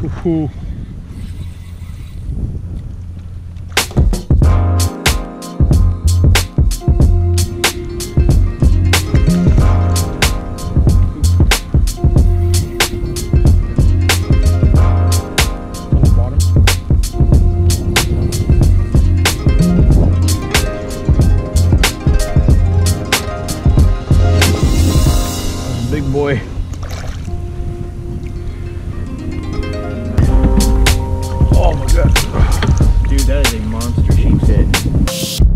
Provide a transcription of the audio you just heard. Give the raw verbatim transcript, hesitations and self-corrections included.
Ooh. Big boy. Oh my god. Dude, that is a monster sheepshead.